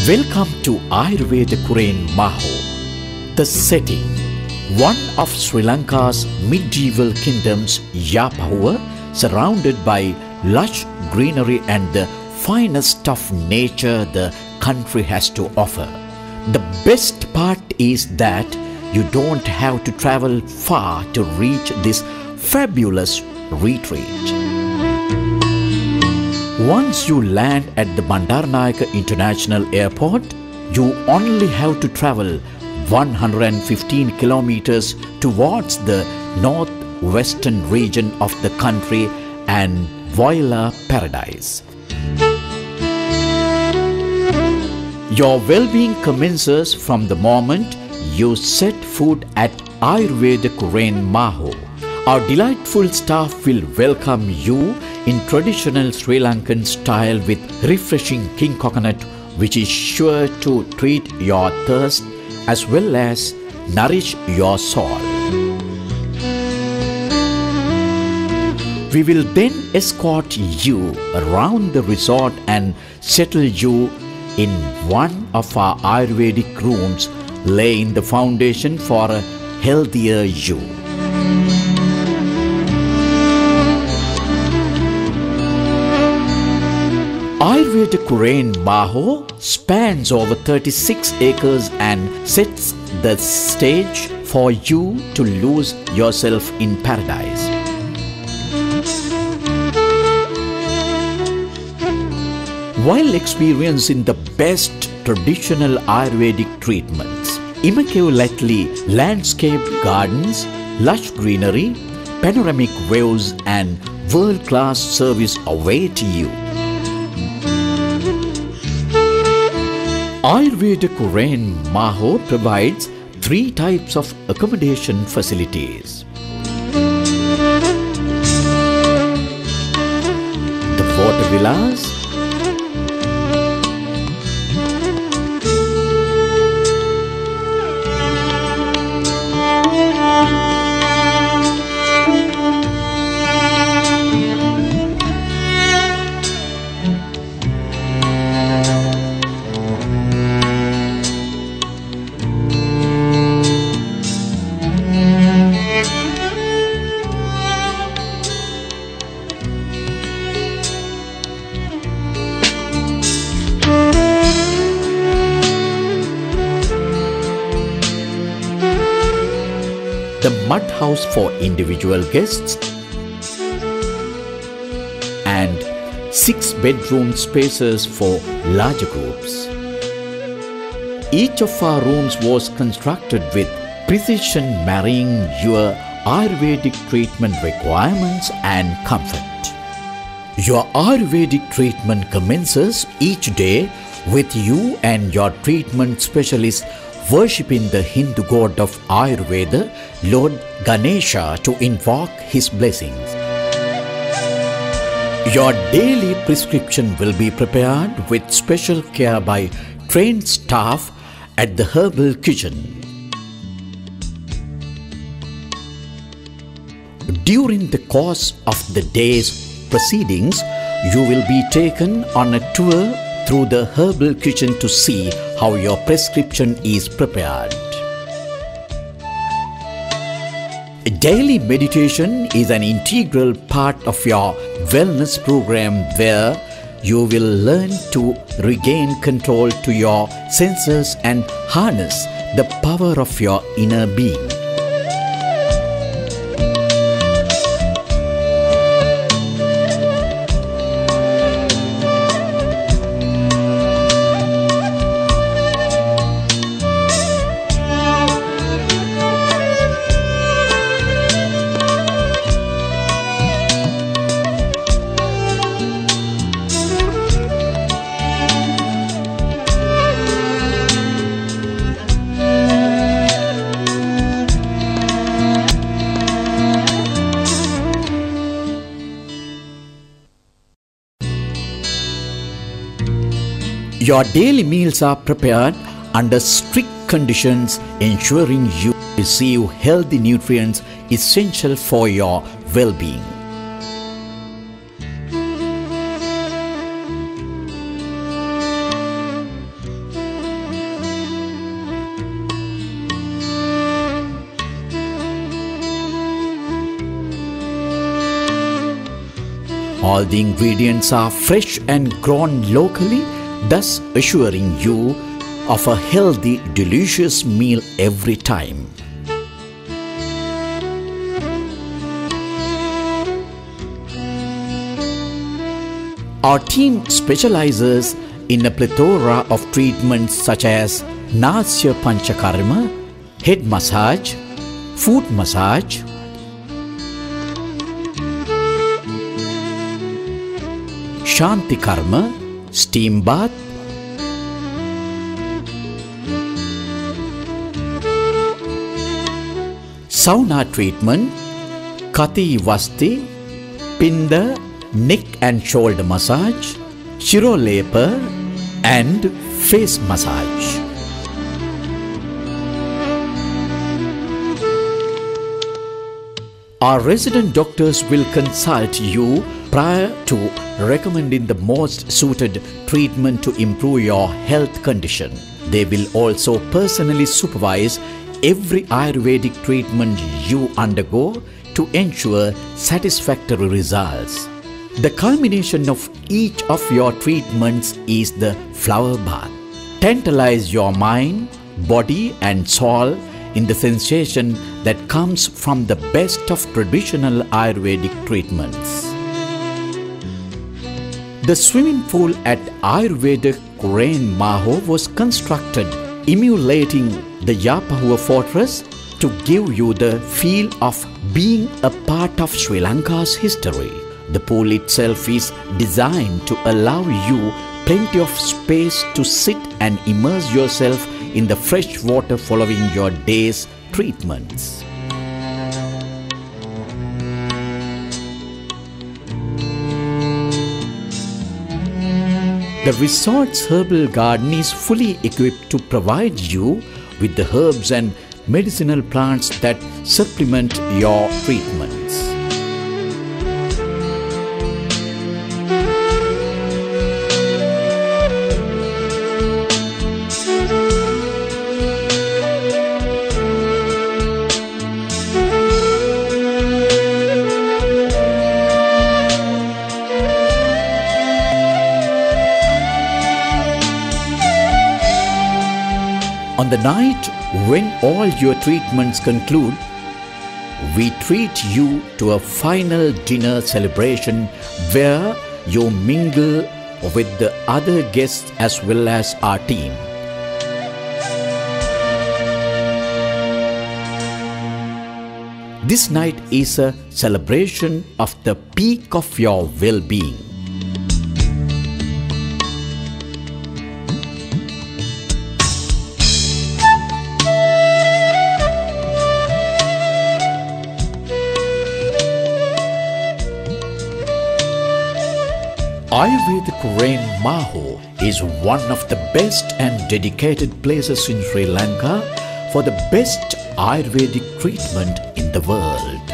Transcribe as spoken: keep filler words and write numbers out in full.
Welcome to Ayurveda Kurain Maho. The setting, one of Sri Lanka's medieval kingdoms, Yapahuwa, surrounded by lush greenery and the finest of nature the country has to offer. The best part is that you don't have to travel far to reach this fabulous retreat. Once you land at the Bandaranaike International Airport, you only have to travel one hundred fifteen kilometers towards the northwestern region of the country and voila paradise. Your well-being commences from the moment you set foot at Ayurveda Kurain Maho. Our delightful staff will welcome you in traditional Sri Lankan style with refreshing king coconut, which is sure to treat your thirst as well as nourish your soul. We will then escort you around the resort and settle you in one of our Ayurvedic rooms, laying the foundation for a healthier you. Ayurveda Kurain Maho spans over thirty-six acres and sets the stage for you to lose yourself in paradise. While experiencing the best traditional Ayurvedic treatments, immaculately landscaped gardens, lush greenery, panoramic views and world-class service await you. Ayurveda Kurain Maho provides three types of accommodation facilities. The water villas, the mud house for individual guests, and six bedroom spaces for larger groups. Each of our rooms was constructed with precision, marrying your Ayurvedic treatment requirements and comfort. Your Ayurvedic treatment commences each day with you and your treatment specialist worshipping the Hindu god of Ayurveda, Lord Ganesha, to invoke his blessings. Your daily prescription will be prepared with special care by trained staff at the herbal kitchen. During the course of the day's proceedings, you will be taken on a tour through the herbal kitchen to see how your prescription is prepared. Daily meditation is an integral part of your wellness program, where you will learn to regain control to your senses and harness the power of your inner being. Your daily meals are prepared under strict conditions, ensuring you receive healthy nutrients essential for your well-being. All the ingredients are fresh and grown locally, thus assuring you of a healthy, delicious meal every time. Our team specializes in a plethora of treatments such as Nasya Panchakarma, head massage, foot massage, Shanti Karma, steam bath, sauna treatment, Kati Vasti, Pinda, neck and shoulder massage, Shirolepa and face massage. Our resident doctors will consult you prior to recommending the most suited treatment to improve your health condition. They will also personally supervise every Ayurvedic treatment you undergo to ensure satisfactory results. The culmination of each of your treatments is the flower bath. Tantalize your mind, body and soul in the sensation that comes from the best of traditional Ayurvedic treatments. The swimming pool at Ayurvedic Rain Maho was constructed emulating the Yapahua fortress to give you the feel of being a part of Sri Lanka's history. The pool itself is designed to allow you plenty of space to sit and immerse yourself in the fresh water following your day's treatments. The resort's herbal garden is fully equipped to provide you with the herbs and medicinal plants that supplement your treatments. On the night when all your treatments conclude, we treat you to a final dinner celebration where you mingle with the other guests as well as our team. This night is a celebration of the peak of your well-being. Ayurvedic Rain Maho is one of the best and dedicated places in Sri Lanka for the best Ayurvedic treatment in the world.